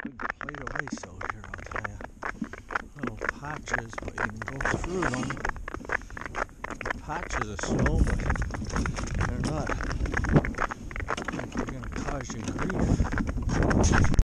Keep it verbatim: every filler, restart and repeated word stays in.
big plate of ice out here, I'll tell you. Little patches, but you can go through them. Patches of snow, but they're not, they're going to cause you grief.